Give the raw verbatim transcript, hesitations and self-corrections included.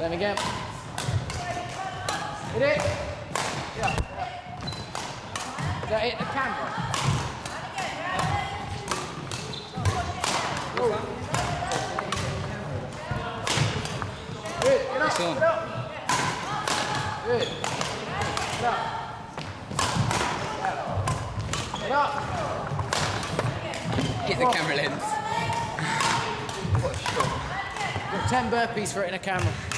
Same again. Hit it. Yeah. Don't hit the camera. Good. Get up. Get up. Good. Get up. Get up. Hit the camera lens. What a shot. Got ten burpees for it in a camera.